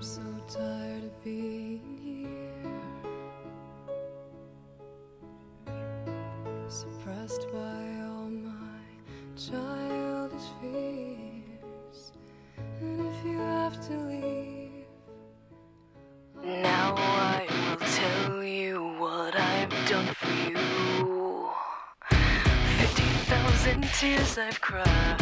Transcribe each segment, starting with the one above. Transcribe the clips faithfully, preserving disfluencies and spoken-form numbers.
I'm so tired of being here, suppressed by all my childish fears. And if you have to leave, now I will tell you what I've done for you. Fifty thousand tears I've cried,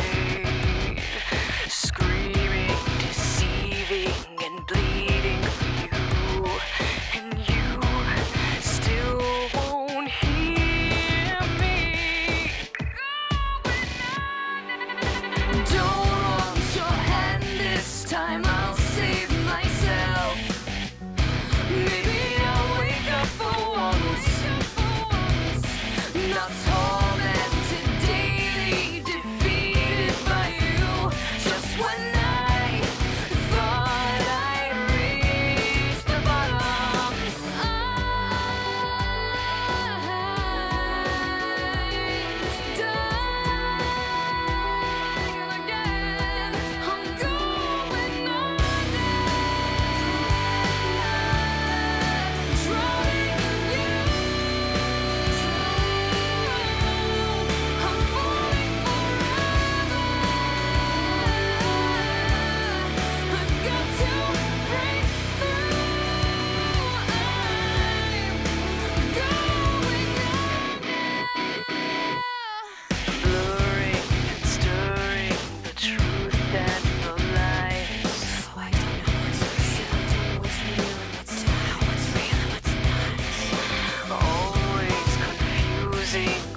screaming, deceiving, and bleeding for you, and you still won't hear me. Don't want your hand this time, I'll save myself. Maybe I'll wake up for once, not tormented daily, defeated by you. Just when I thought I'd reached the bottom, I die again. I'm going under, drowning in you. I'm falling forever. I've got to break through. I'm going under. Blurring and stirring the truth and the lies. Oh, I don't know what's real, don't know what's real and what's not, what's real and what's not. Always confusing